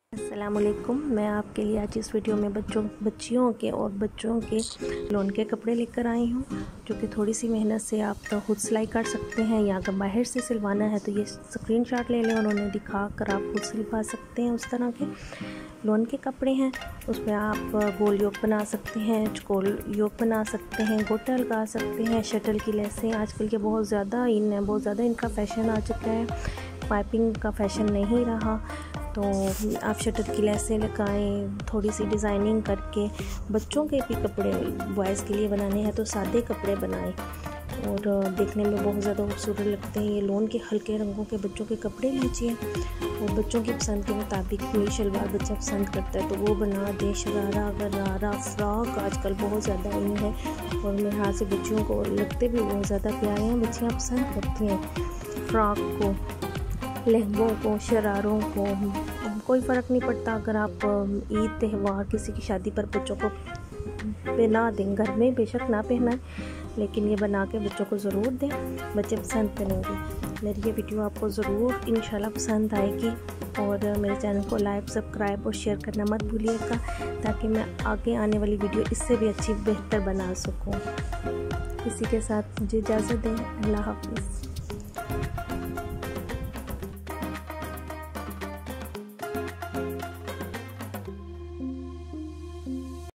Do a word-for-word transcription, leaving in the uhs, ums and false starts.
अस्सलामुअलैकुम। मैं आपके लिए आज इस वीडियो में बच्चों बच्चियों के और बच्चों के लोन के कपड़े लेकर आई हूँ, जो कि थोड़ी सी मेहनत से आप तो खुद सिलाई कर सकते हैं, या अगर बाहर से सिलवाना है तो ये स्क्रीनशॉट ले लें और उन्हें दिखा कर आप खुद सिलवा सकते हैं। उस तरह के लोन के कपड़े हैं, उसमें आप गोल योग बना सकते हैं, चकोल योग बना सकते हैं, गोटा लगा सकते हैं, शटल की लेसें आजकल के बहुत ज़्यादा इन है, बहुत ज़्यादा इनका फैशन आ चुका है, पाइपिंग का फैशन नहीं रहा। तो आप शटल की लेसें लगाएं, थोड़ी सी डिज़ाइनिंग करके। बच्चों के भी कपड़े बॉयज़ के लिए बनाने हैं तो सादे कपड़े बनाएं और देखने में बहुत ज़्यादा खूबसूरत लगते हैं। ये लोन के हल्के रंगों के बच्चों के कपड़े लीजिए और बच्चों की पसंद के मुताबिक कोई शलवार बच्चा पसंद करता है तो वो बना दें। शरारा, गरारा, फ्रॉक आजकल बहुत ज़्यादा इन है और मेरे हाथ से बच्चियों को लगते भी बहुत ज़्यादा प्यारे हैं। बच्चियाँ पसंद करती हैं फ्रॉक को, लहंगों को, शरारों को। कोई फ़र्क नहीं पड़ता अगर आप ईद, त्यौहार, किसी की शादी पर बच्चों को पहना दें। घर में बेशक ना पहनाएं, लेकिन ये बना के बच्चों को ज़रूर दें, बच्चे पसंद करेंगे। मेरी ये वीडियो आपको ज़रूर इंशाल्लाह पसंद आएगी और मेरे चैनल को लाइक, सब्सक्राइब और शेयर करना मत भूलिएगा, ताकि मैं आगे आने वाली वीडियो इससे भी अच्छी बेहतर बना सकूँ। इसी के साथ मुझे इजाज़त दें। अल्लाह हाफ़िज़।